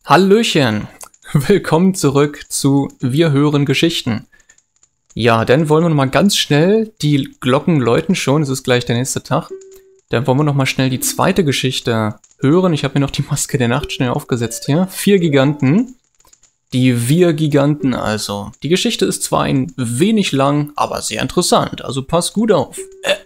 Hallöchen, willkommen zurück zu Wir hören Geschichten. Ja, dann wollen wir noch mal ganz schnell, die Glocken läuten schon, es ist gleich der nächste Tag. Dann wollen wir noch mal schnell die zweite Geschichte hören. Ich habe mir noch die Maske der Nacht schnell aufgesetzt hier. 4 Giganten, die Wir-Giganten also. Die Geschichte ist zwar ein wenig lang, aber sehr interessant, also passt gut auf.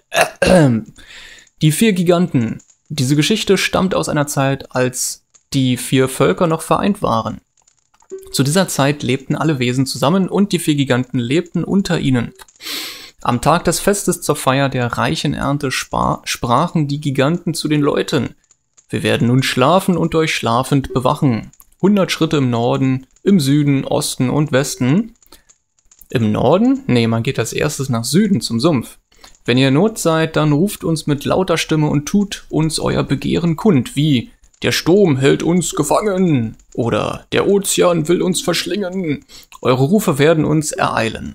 Die 4 Giganten. Diese Geschichte stammt aus einer Zeit, als die 4 Völker noch vereint waren. Zu dieser Zeit lebten alle Wesen zusammen und die 4 Giganten lebten unter ihnen. Am Tag des Festes zur Feier der reichen Ernte sprachen die Giganten zu den Leuten. Wir werden nun schlafen und euch schlafend bewachen. 100 Schritte im Norden, im Süden, Osten und Westen. Im Norden? Nee, man geht als erstes nach Süden zum Sumpf. Wenn ihr in Not seid, dann ruft uns mit lauter Stimme und tut uns euer Begehren kund, wie: Der Sturm hält uns gefangen oder der Ozean will uns verschlingen. Eure Rufe werden uns ereilen.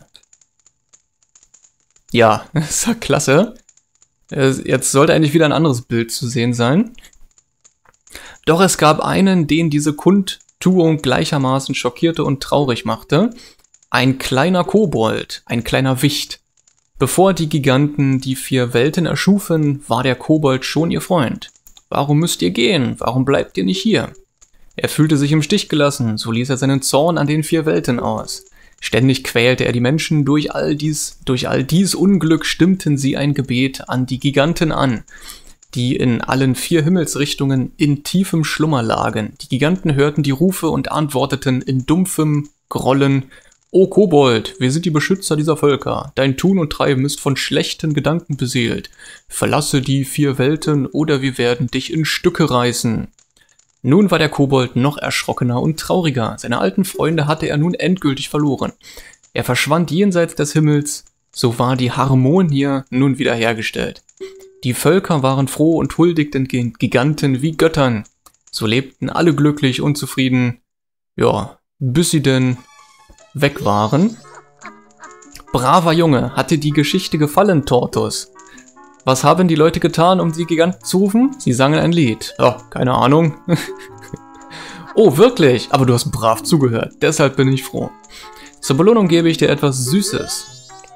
Ja, das ist ja klasse. Jetzt sollte eigentlich wieder ein anderes Bild zu sehen sein. Doch es gab einen, den diese Kundtuung gleichermaßen schockierte und traurig machte. Ein kleiner Kobold, ein kleiner Wicht. Bevor die Giganten die 4 Welten erschufen, war der Kobold schon ihr Freund. Warum müsst ihr gehen? Warum bleibt ihr nicht hier? Er fühlte sich im Stich gelassen, so ließ er seinen Zorn an den 4 Welten aus. Ständig quälte er die Menschen, durch all dies Unglück stimmten sie ein Gebet an die Giganten an, die in allen 4 Himmelsrichtungen in tiefem Schlummer lagen. Die Giganten hörten die Rufe und antworteten in dumpfem Grollen: O Kobold, wir sind die Beschützer dieser Völker. Dein Tun und Treiben ist von schlechten Gedanken beseelt. Verlasse die 4 Welten oder wir werden dich in Stücke reißen. Nun war der Kobold noch erschrockener und trauriger. Seine alten Freunde hatte er nun endgültig verloren. Er verschwand jenseits des Himmels, so war die Harmonie nun wiederhergestellt. Die Völker waren froh und huldigten den Giganten wie Göttern. So lebten alle glücklich und zufrieden, ja, bis sie denn weg waren. Braver Junge, hat dir die Geschichte gefallen, Tortus? Was haben die Leute getan, um die Giganten zu rufen? Sie sangen ein Lied. Ja, keine Ahnung. Oh, wirklich? Aber du hast brav zugehört. Deshalb bin ich froh. Zur Belohnung gebe ich dir etwas Süßes.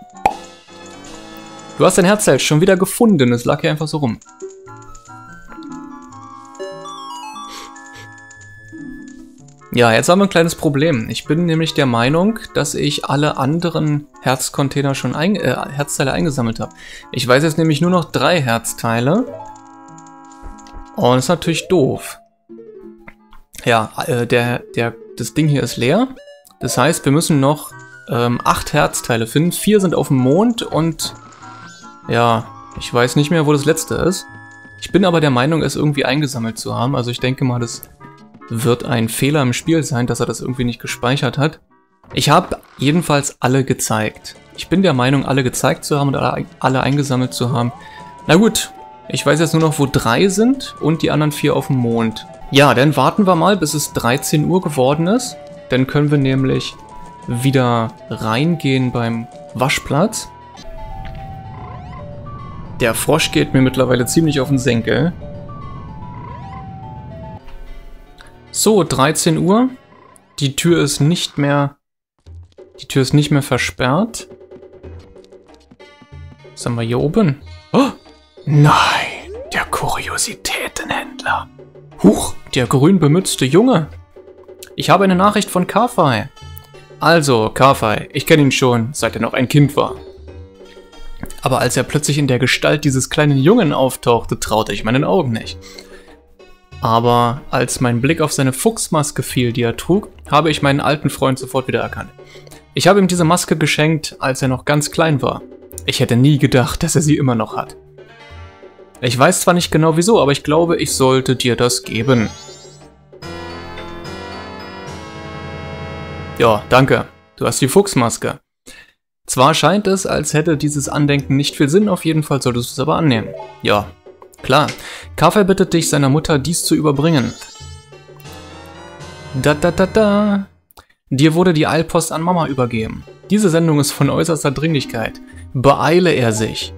Du hast dein Herzteil schon wieder gefunden. Es lag hier einfach so rum. Ja, jetzt haben wir ein kleines Problem. Ich bin nämlich der Meinung, dass ich alle anderen Herzcontainer schon Herzteile eingesammelt habe. Ich weiß jetzt nämlich nur noch 3 Herzteile. Und das ist natürlich doof. Ja, das Ding hier ist leer. Das heißt, wir müssen noch 8 Herzteile finden. 4 sind auf dem Mond und ja, ich weiß nicht mehr, wo das letzte ist. Ich bin aber der Meinung, es irgendwie eingesammelt zu haben. Also ich denke mal, das wird ein Fehler im Spiel sein, dass er das irgendwie nicht gespeichert hat. Ich habe jedenfalls alle gezeigt. Ich bin der Meinung, alle gezeigt zu haben und alle eingesammelt zu haben. Na gut, ich weiß jetzt nur noch, wo 3 sind und die anderen 4 auf dem Mond. Ja, dann warten wir mal, bis es 13 Uhr geworden ist. Dann können wir nämlich wieder reingehen beim Waschplatz. Der Frosch geht mir mittlerweile ziemlich auf den Senkel. So, 13 Uhr. Die Tür ist nicht mehr versperrt. Was haben wir hier oben? Oh, nein, der Kuriositätenhändler. Huch, der grün bemützte Junge. Ich habe eine Nachricht von Kafei. Also, Kafei, ich kenne ihn schon, seit er noch ein Kind war. Aber als er plötzlich in der Gestalt dieses kleinen Jungen auftauchte, traute ich meinen Augen nicht. Aber als mein Blick auf seine Fuchsmaske fiel, die er trug, habe ich meinen alten Freund sofort wiedererkannt. Ich habe ihm diese Maske geschenkt, als er noch ganz klein war. Ich hätte nie gedacht, dass er sie immer noch hat. Ich weiß zwar nicht genau wieso, aber ich glaube, ich sollte dir das geben. Ja, danke. Du hast die Fuchsmaske. Zwar scheint es, als hätte dieses Andenken nicht viel Sinn, auf jeden Fall solltest du es aber annehmen. Ja. Klar, Kafei bittet dich, seiner Mutter dies zu überbringen. Dir wurde die Eilpost an Mama übergeben. Diese Sendung ist von äußerster Dringlichkeit. Beeile er sich.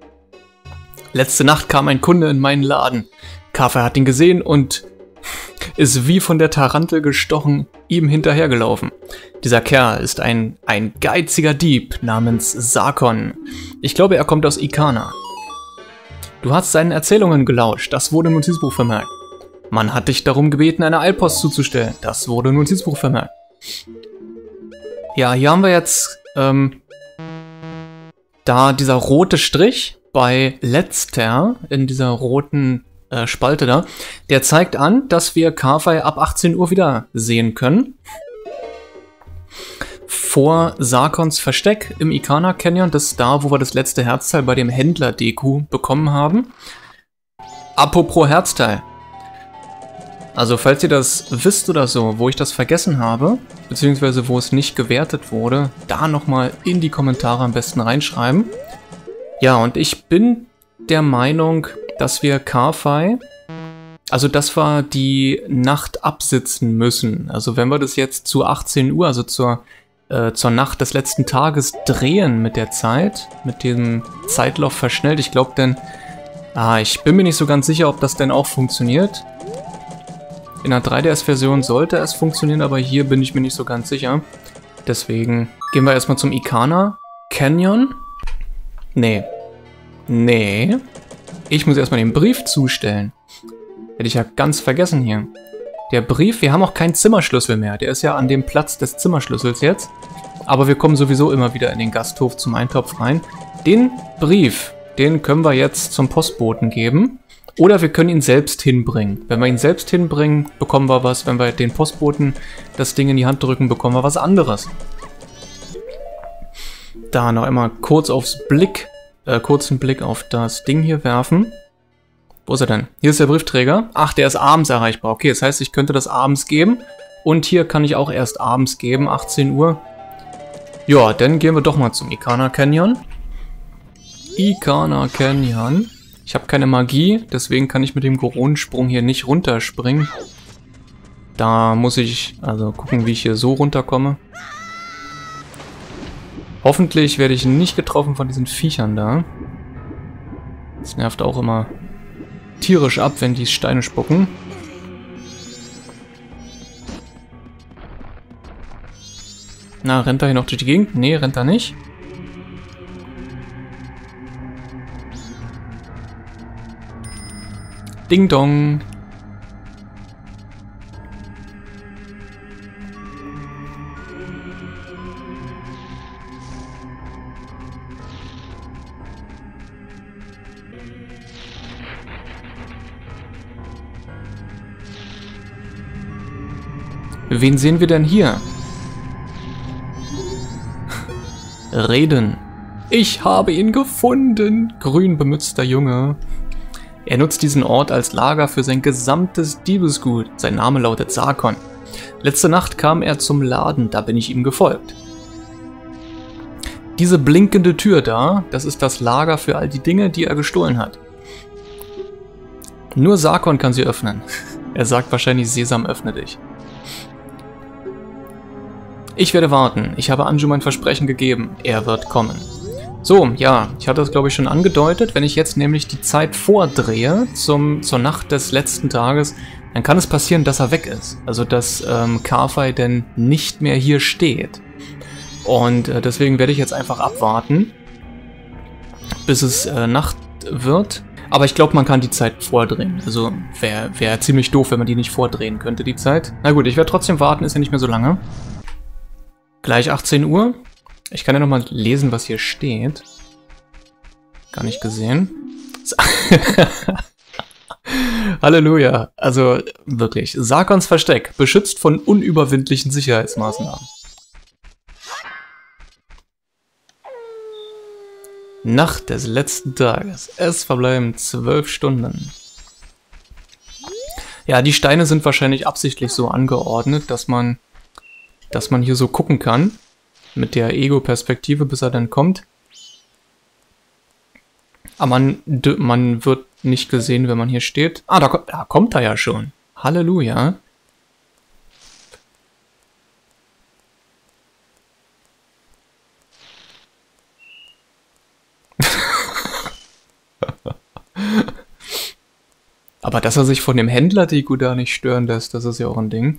Letzte Nacht kam ein Kunde in meinen Laden. Kafei hat ihn gesehen und ist wie von der Tarantel gestochen ihm hinterhergelaufen. Dieser Kerl ist ein geiziger Dieb namens Sarkon. Ich glaube, er kommt aus Ikana. Du hast seinen Erzählungen gelauscht, das wurde im Notizbuch vermerkt. Man hat dich darum gebeten, eine Eilpost zuzustellen, das wurde im Notizbuch vermerkt. Ja, hier haben wir jetzt, da dieser rote Strich bei letzter, in dieser roten Spalte da, der zeigt an, dass wir Ka-Fai ab 18 Uhr wieder sehen können. Vor Sarkons Versteck im Ikana Canyon, das ist da, wo wir das letzte Herzteil bei dem Händler Deku bekommen haben. Apropos Herzteil. Also falls ihr das wisst oder so, wo ich das vergessen habe, beziehungsweise wo es nicht gewertet wurde, da nochmal in die Kommentare am besten reinschreiben. Ja, und ich bin der Meinung, dass wir Ka-Fai, also dass wir die Nacht absitzen müssen. Also wenn wir das jetzt zu 18 Uhr, also zur Nacht des letzten Tages drehen mit der Zeit, mit dem Zeitlauf verschnellt. Ich glaube denn, ich bin mir nicht so ganz sicher, ob das denn auch funktioniert. In der 3DS-Version sollte es funktionieren, aber hier bin ich mir nicht so ganz sicher. Deswegen gehen wir erstmal zum Ikana Canyon. Nee. Ich muss erstmal den Brief zustellen. Hätte ich ja ganz vergessen hier. Der Brief, wir haben auch keinen Zimmerschlüssel mehr. Der ist ja an dem Platz des Zimmerschlüssels jetzt. Aber wir kommen sowieso immer wieder in den Gasthof zum Eintopf rein. Den Brief, den können wir jetzt zum Postboten geben. Oder wir können ihn selbst hinbringen. Wenn wir ihn selbst hinbringen, bekommen wir was. Wenn wir den Postboten das Ding in die Hand drücken, bekommen wir was anderes. Da noch einmal kurz kurzen Blick auf das Ding hier werfen. Wo ist er denn? Hier ist der Briefträger. Ach, der ist abends erreichbar. Okay, das heißt, ich könnte das abends geben. Und hier kann ich auch erst abends geben, 18 Uhr. Ja, dann gehen wir doch mal zum Ikana Canyon. Ikana Canyon. Ich habe keine Magie, deswegen kann ich mit dem Goronensprung hier nicht runterspringen. Da muss ich also gucken, wie ich hier so runterkomme. Hoffentlich werde ich nicht getroffen von diesen Viechern da. Das nervt auch immer tierisch ab, wenn die Steine spucken. Na, rennt er hier noch durch die Gegend? Nee, rennt er nicht. Ding Dong. Wen sehen wir denn hier? Reden. Ich habe ihn gefunden, grün bemützter Junge. Er nutzt diesen Ort als Lager für sein gesamtes Diebesgut. Sein Name lautet Sarkon. Letzte Nacht kam er zum Laden, da bin ich ihm gefolgt. Diese blinkende Tür da, das ist das Lager für all die Dinge, die er gestohlen hat. Nur Sarkon kann sie öffnen. Er sagt wahrscheinlich, Sesam, öffne dich. Ich werde warten. Ich habe Anju mein Versprechen gegeben. Er wird kommen. So, ja, ich hatte das glaube ich schon angedeutet. Wenn ich jetzt nämlich die Zeit vordrehe zur Nacht des letzten Tages, dann kann es passieren, dass er weg ist. Also, dass Ka-Fai denn nicht mehr hier steht. Und deswegen werde ich jetzt einfach abwarten, bis es Nacht wird. Aber ich glaube, man kann die Zeit vordrehen. Also, wäre ziemlich doof, wenn man die nicht vordrehen könnte, die Zeit. Na gut, ich werde trotzdem warten, ist ja nicht mehr so lange. Gleich 18 Uhr. Ich kann ja nochmal lesen, was hier steht. Gar nicht gesehen. Halleluja. Also wirklich. Sarkons Versteck. Beschützt von unüberwindlichen Sicherheitsmaßnahmen. Nacht des letzten Tages. Es verbleiben 12 Stunden. Ja, die Steine sind wahrscheinlich absichtlich so angeordnet, dass man hier so gucken kann, mit der Ego-Perspektive, bis er dann kommt. Aber man wird nicht gesehen, wenn man hier steht. Ah, da kommt er ja schon. Halleluja. Aber dass er sich von dem Händler Deku da nicht stören lässt, das ist ja auch ein Ding.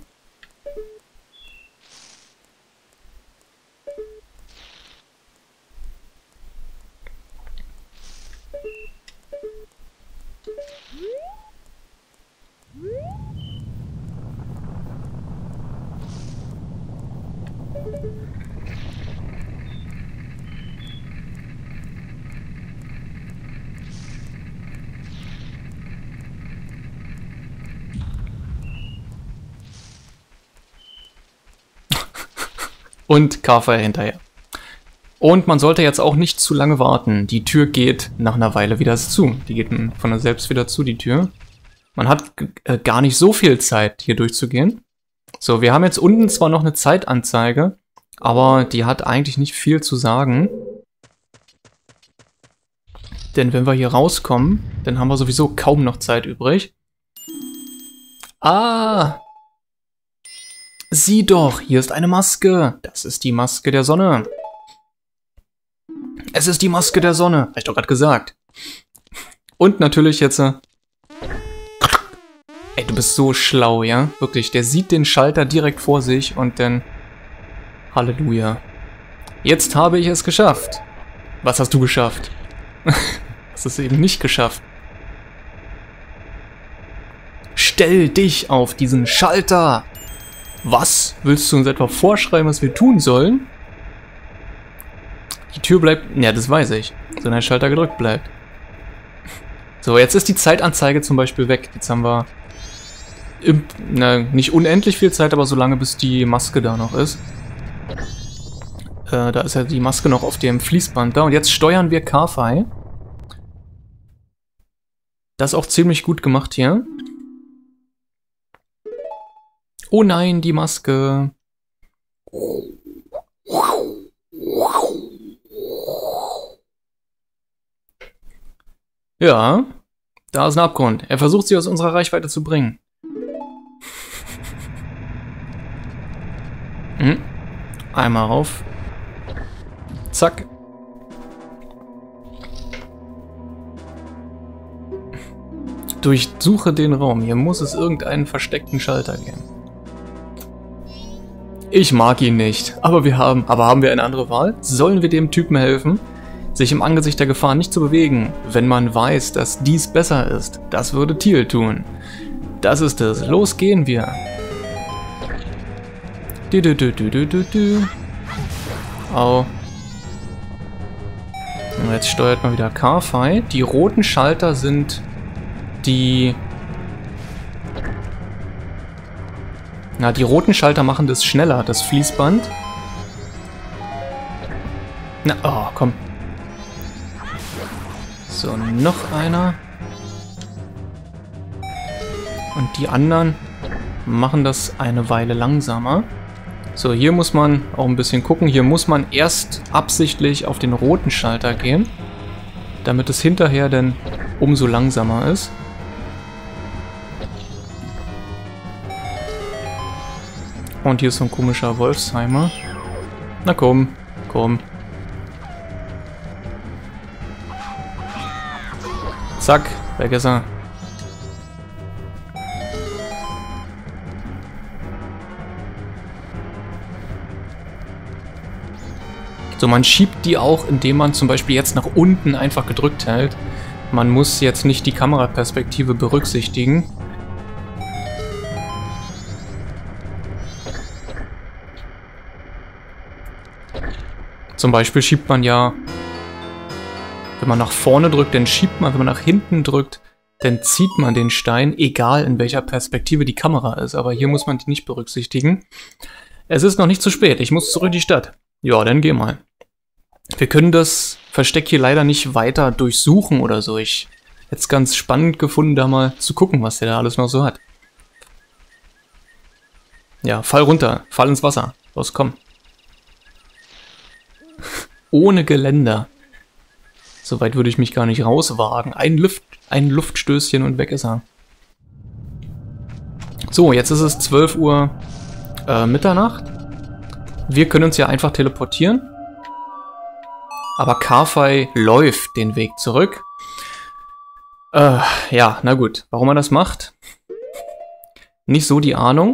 Und Carfire hinterher. Und man sollte jetzt auch nicht zu lange warten. Die Tür geht nach einer Weile wieder zu. Die geht von selbst wieder zu, die Tür. Man hat gar nicht so viel Zeit, hier durchzugehen. So, wir haben jetzt unten zwar noch eine Zeitanzeige, aber die hat eigentlich nicht viel zu sagen. Denn wenn wir hier rauskommen, dann haben wir sowieso kaum noch Zeit übrig. Ah! Sieh doch, hier ist eine Maske. Das ist die Maske der Sonne. Es ist die Maske der Sonne. Hab ich doch gerade gesagt. Und natürlich jetzt... Ey, du bist so schlau, ja? Wirklich, der sieht den Schalter direkt vor sich und dann... Halleluja. Jetzt habe ich es geschafft. Was hast du geschafft? Hast es eben nicht geschafft. Stell dich auf diesen Schalter! Was? Willst du uns etwa vorschreiben, was wir tun sollen? Die Tür bleibt... Ja, das weiß ich. Solange der Schalter gedrückt bleibt. So, jetzt ist die Zeitanzeige zum Beispiel weg. Jetzt haben wir... nicht unendlich viel Zeit, aber so lange, bis die Maske da noch ist. Da ist ja die Maske noch auf dem Fließband da. Und jetzt steuern wir Carfire. Das ist auch ziemlich gut gemacht hier. Oh nein, die Maske. Ja, da ist ein Abgrund. Er versucht sie aus unserer Reichweite zu bringen. Einmal rauf. Zack. Durchsuche den Raum. Hier muss es irgendeinen versteckten Schalter geben. Ich mag ihn nicht, aber haben wir eine andere Wahl? Sollen wir dem Typen helfen? Sich im Angesicht der Gefahr nicht zu bewegen, wenn man weiß, dass dies besser ist. Das würde Thiel tun. Das ist es. Los gehen wir. Au. Und jetzt steuert man wieder Carfire. Die roten Schalter sind die... Na, die roten Schalter machen das schneller, das Fließband. Na, oh, komm. So, noch einer. Und die anderen machen das eine Weile langsamer. So, hier muss man auch ein bisschen gucken. Hier muss man erst absichtlich auf den roten Schalter gehen, damit es hinterher dann umso langsamer ist. Und hier ist so ein komischer Wolfsheimer. Na komm, komm. Zack, weg ist er. So, man schiebt die auch, indem man zum Beispiel jetzt nach unten einfach gedrückt hält. Man muss jetzt nicht die Kameraperspektive berücksichtigen. Zum Beispiel schiebt man ja, wenn man nach vorne drückt, dann schiebt man, wenn man nach hinten drückt, dann zieht man den Stein, egal in welcher Perspektive die Kamera ist. Aber hier muss man die nicht berücksichtigen. Es ist noch nicht zu spät, ich muss zurück in die Stadt. Ja, dann geh mal. Wir können das Versteck hier leider nicht weiter durchsuchen oder so. Ich hätte es ganz spannend gefunden, da mal zu gucken, was der da alles noch so hat. Ja, fall runter, fall ins Wasser. Los, komm. Ohne Geländer. Soweit würde ich mich gar nicht rauswagen. Ein Luftstößchen und weg ist er. So, jetzt ist es 12 Uhr Mitternacht. Wir können uns ja einfach teleportieren. Aber Carfire läuft den Weg zurück. Ja, na gut. Warum er das macht? Nicht so die Ahnung.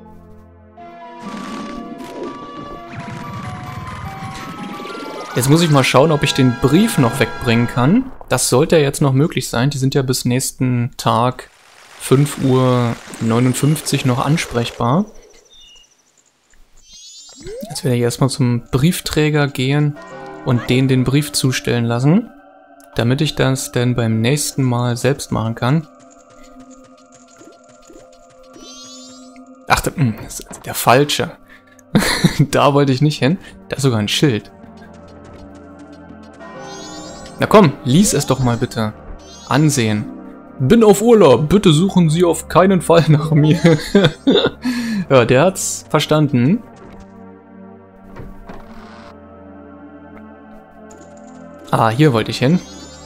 Jetzt muss ich mal schauen, ob ich den Brief noch wegbringen kann. Das sollte ja jetzt noch möglich sein. Die sind ja bis nächsten Tag 5:59 Uhr noch ansprechbar. Jetzt werde ich erstmal zum Briefträger gehen und den Brief zustellen lassen, damit ich das dann beim nächsten Mal selbst machen kann. Ach, der falsche. Da wollte ich nicht hin. Da ist sogar ein Schild. Na komm, lies es doch mal bitte. Ansehen. Bin auf Urlaub. Bitte suchen Sie auf keinen Fall nach mir. Ja, der hat's verstanden. Ah, hier wollte ich hin.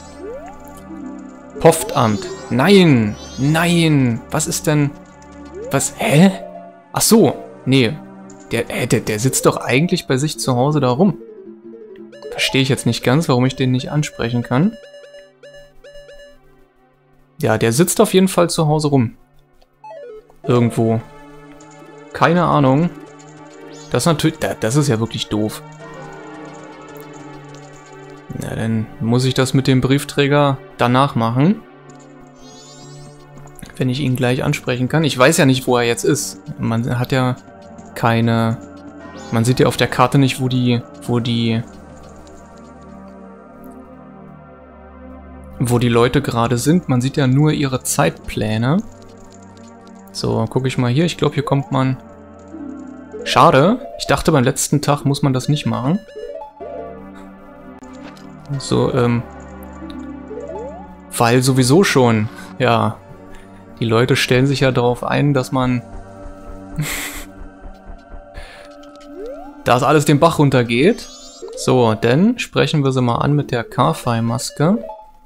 Postamt. Nein! Nein! Was ist denn... Was? Hä? Ach so. Nee. Der sitzt doch eigentlich bei sich zu Hause da rum. Verstehe ich jetzt nicht ganz, warum ich den nicht ansprechen kann. Ja, der sitzt auf jeden Fall zu Hause rum. Irgendwo. Keine Ahnung. Das ist natürlich... Das ist ja wirklich doof. Na, dann muss ich das mit dem Briefträger danach machen. Wenn ich ihn gleich ansprechen kann. Ich weiß ja nicht, wo er jetzt ist. Man hat ja keine... Man sieht ja auf der Karte nicht, wo die Leute gerade sind. Man sieht ja nur ihre Zeitpläne. So, gucke ich mal hier. Ich glaube, hier kommt man... Schade. Ich dachte, beim letzten Tag muss man das nicht machen. So, weil sowieso schon, ja, die Leute stellen sich ja darauf ein, dass man... dass alles den Bach runtergeht. So, dann sprechen wir sie mal an mit der Carfy-Maske.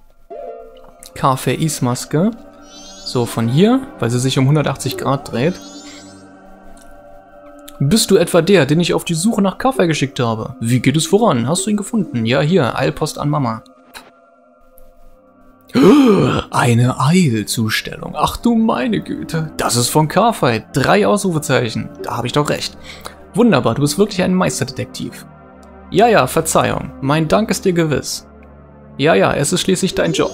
Carfy-Maske. So, von hier, weil sie sich um 180 Grad dreht. Bist du etwa der, den ich auf die Suche nach Kaffee geschickt habe? Wie geht es voran? Hast du ihn gefunden? Ja, hier, Eilpost an Mama. Eine Eilzustellung. Ach du meine Güte. Das ist von Carfy. 3 Ausrufezeichen. Da habe ich doch recht. Wunderbar, du bist wirklich ein Meisterdetektiv. Ja, ja, Verzeihung. Mein Dank ist dir gewiss. Ja, ja, es ist schließlich dein Job.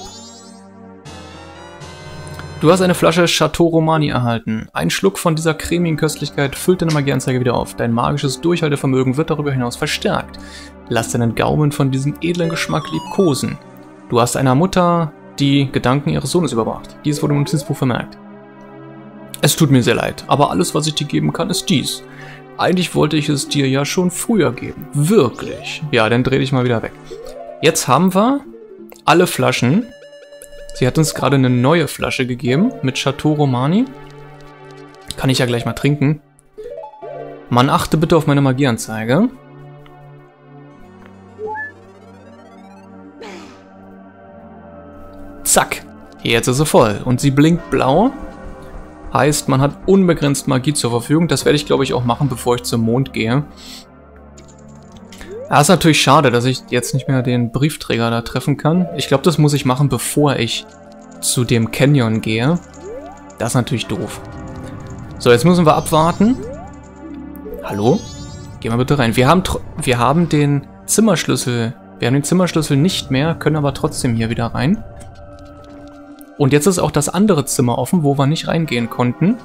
Du hast eine Flasche Chateau Romani erhalten. Ein Schluck von dieser cremigen Köstlichkeit füllt deine Magieanzeige wieder auf. Dein magisches Durchhaltevermögen wird darüber hinaus verstärkt. Lass deinen Gaumen von diesem edlen Geschmack liebkosen. Du hast einer Mutter die Gedanken ihres Sohnes überbracht. Dies wurde im Notizbuch vermerkt. Es tut mir sehr leid, aber alles, was ich dir geben kann, ist dies. Eigentlich wollte ich es dir ja schon früher geben. Wirklich. Ja, dann dreh dich mal wieder weg. Jetzt haben wir alle Flaschen. Sie hat uns gerade eine neue Flasche gegeben mit Chateau Romani. Kann ich ja gleich mal trinken. Man achte bitte auf meine Magieanzeige. Zack. Jetzt ist sie voll. Und sie blinkt blau. Heißt, man hat unbegrenzt Magie zur Verfügung. Das werde ich, glaube ich, auch machen, bevor ich zum Mond gehe. Ja, ist natürlich schade, dass ich jetzt nicht mehr den Briefträger da treffen kann. Ich glaube, das muss ich machen, bevor ich zu dem Canyon gehe. Das ist natürlich doof. So, jetzt müssen wir abwarten. Hallo? Geh mal bitte rein. Wir haben den Zimmerschlüssel. Wir haben den Zimmerschlüssel nicht mehr, können aber trotzdem hier wieder rein. Und jetzt ist auch das andere Zimmer offen, wo wir nicht reingehen konnten.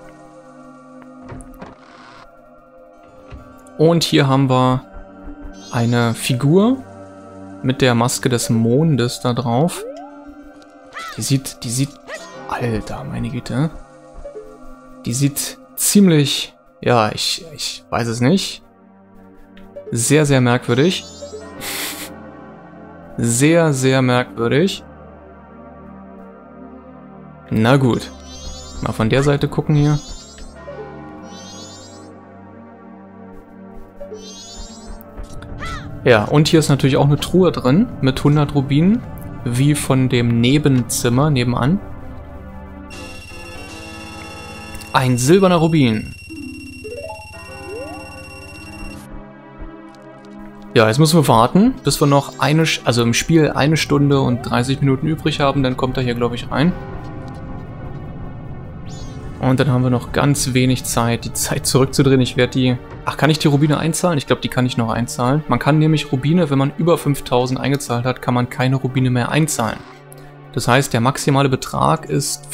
Und hier haben wir eine Figur mit der Maske des Mondes da drauf. Die sieht... Alter, meine Güte. Die sieht ziemlich... Ja, ich weiß es nicht. Sehr, sehr merkwürdig. Sehr, sehr merkwürdig. Na gut. Mal von der Seite gucken hier. Ja, und hier ist natürlich auch eine Truhe drin mit 100 Rubinen, wie von dem Nebenzimmer nebenan. Ein silberner Rubin. Ja, jetzt müssen wir warten, bis wir noch also im Spiel 1 Stunde und 30 Minuten übrig haben. Dann kommt er hier, glaube ich, rein. Und dann haben wir noch ganz wenig Zeit, die Zeit zurückzudrehen. Ich werde die... Ach, kann ich die Rubine einzahlen? Ich glaube, die kann ich noch einzahlen. Man kann nämlich Rubine, wenn man über 5000 eingezahlt hat, kann man keine Rubine mehr einzahlen. Das heißt, der maximale Betrag ist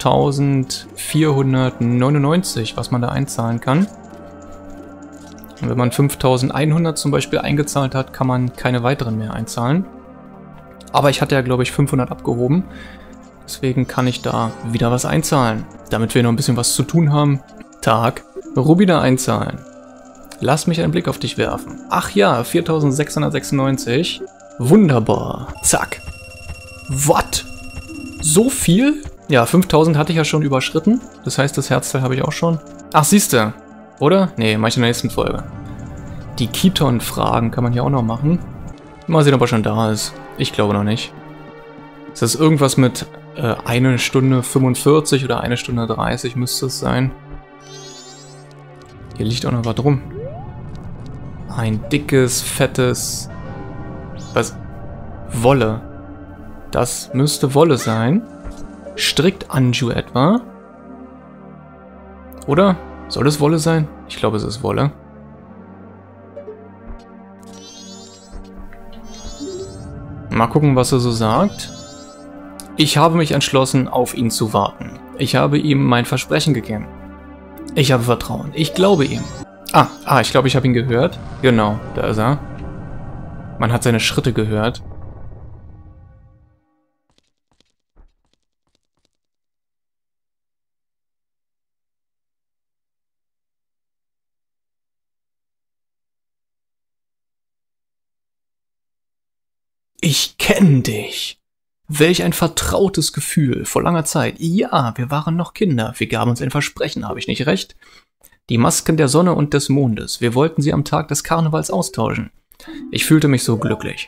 5499, was man da einzahlen kann. Und wenn man 5100 zum Beispiel eingezahlt hat, kann man keine weiteren mehr einzahlen. Aber ich hatte ja, glaube ich, 500 abgehoben. Deswegen kann ich da wieder was einzahlen. Damit wir noch ein bisschen was zu tun haben. Tag, Rubine einzahlen. Lass mich einen Blick auf dich werfen. Ach ja, 4696. Wunderbar. Zack. What? So viel? Ja, 5000 hatte ich ja schon überschritten. Das heißt, das Herzteil habe ich auch schon. Ach, siehste. Oder? Nee, mach ich in der nächsten Folge. Die Kiton-Fragen kann man hier auch noch machen. Mal sehen, ob er schon da ist. Ich glaube noch nicht. Ist das irgendwas mit 1 Stunde 45 oder 1 Stunde 30 müsste es sein. Hier liegt auch noch was rum. Ein dickes, fettes... Was? Wolle. Das müsste Wolle sein. Strickt Anju etwa? Oder? Soll es Wolle sein? Ich glaube, es ist Wolle. Mal gucken, was er so sagt. Ich habe mich entschlossen, auf ihn zu warten. Ich habe ihm mein Versprechen gegeben. Ich habe Vertrauen. Ich glaube ihm. Ich glaube, ich habe ihn gehört. Genau, da ist er. Man hat seine Schritte gehört. Ich kenne dich. Welch ein vertrautes Gefühl, vor langer Zeit. Ja, wir waren noch Kinder, wir gaben uns ein Versprechen, habe ich nicht recht? Die Masken der Sonne und des Mondes, wir wollten sie am Tag des Karnevals austauschen. Ich fühlte mich so glücklich.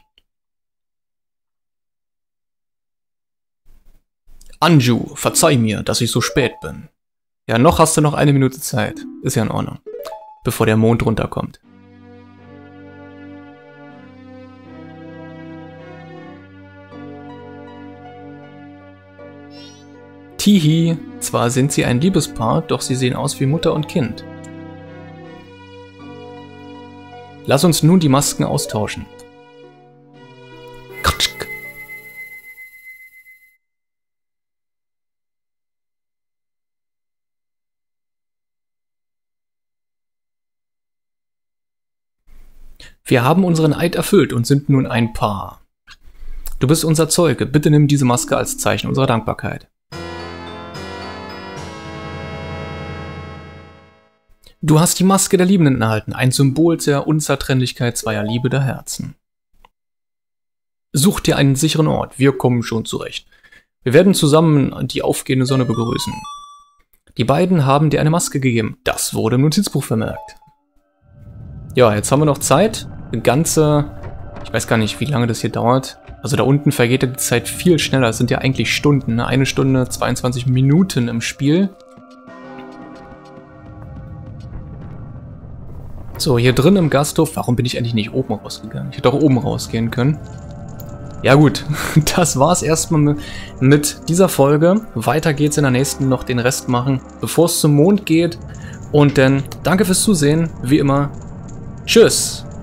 Anju, verzeih mir, dass ich so spät bin. Ja, noch hast du noch 1 Minute Zeit. Ist ja in Ordnung. Bevor der Mond runterkommt. Tihi, zwar sind sie ein Liebespaar, doch sie sehen aus wie Mutter und Kind. Lass uns nun die Masken austauschen. Wir haben unseren Eid erfüllt und sind nun ein Paar. Du bist unser Zeuge, bitte nimm diese Maske als Zeichen unserer Dankbarkeit. Du hast die Maske der Liebenden erhalten, ein Symbol der Unzertrennlichkeit zweier liebender Herzen. Such dir einen sicheren Ort, wir kommen schon zurecht. Wir werden zusammen die aufgehende Sonne begrüßen. Die beiden haben dir eine Maske gegeben, das wurde im Notizbuch vermerkt. Ja, jetzt haben wir noch Zeit, eine ganze, ich weiß gar nicht, wie lange das hier dauert. Also da unten vergeht ja die Zeit viel schneller, es sind ja eigentlich Stunden, ne? 1 Stunde 22 Minuten im Spiel. So, hier drin im Gasthof, warum bin ich eigentlich nicht oben rausgegangen? Ich hätte auch oben rausgehen können. Ja gut, das war's erstmal mit dieser Folge. Weiter geht's in der nächsten, noch den Rest machen, bevor es zum Mond geht. Und dann danke fürs Zusehen, wie immer. Tschüss!